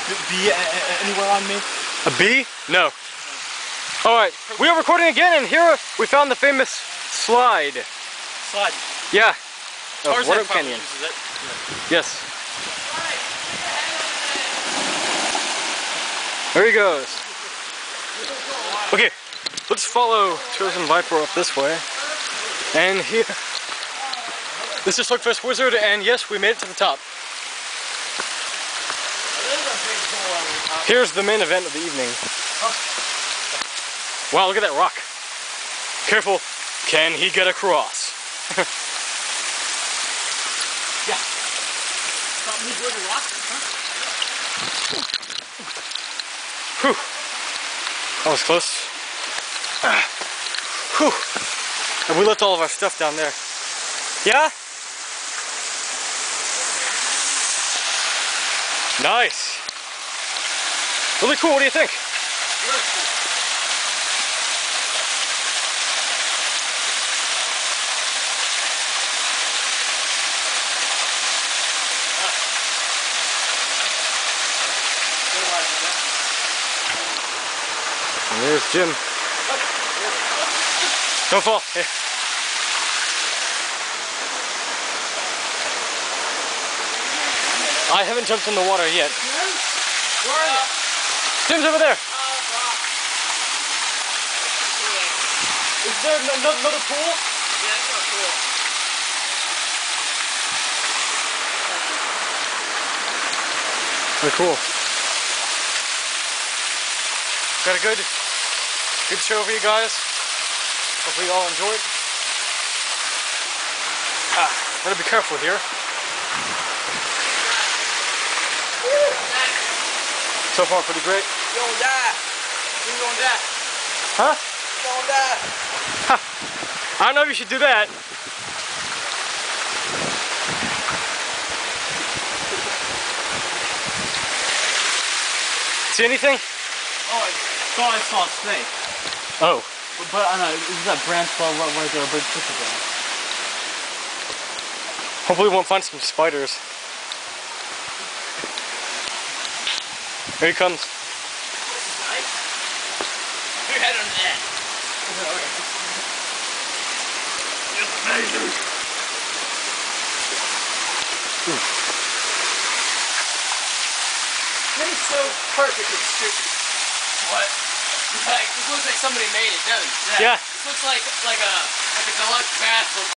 bee anywhere on me? A bee? No. Alright, we are recording again, and here we found the famous slide. Slide? Yeah. Tarzan Water probably Canyon. uses it. Yes. There he goes. Okay, let's follow Chosen Viper up this way. And here, this is Slugfest Wizard, and yes, we made it to the top. Here's the main event of the evening. Wow, look at that rock. Careful, can he get across? Yeah. Stop me with a rock, huh? Whew. That was close. Whew. And we left all of our stuff down there. Yeah? Nice. Really cool, what do you think? Really cool. And there's Jim. Don't fall. Hey. I haven't jumped in the water yet. Where are you? Jim's over there. Is there another pool? Yeah, that's not cool. Very cool. Got a good show for you guys. Hopefully you all enjoyed. Gotta be careful here. So far, pretty great. You gonna die. You gonna die. Huh? You gonna die. I don't know if you should do that. See anything? Oh, I thought I saw a snake. Oh. But I know, is that branch right there, a big picture there? Hopefully we won't find some spiders. Here he comes. Nice. Your head on that. It's amazing. That is so perfect and stupid. What? Like, this looks like somebody made it, doesn't it? Yeah. This looks like a deluxe bathroom.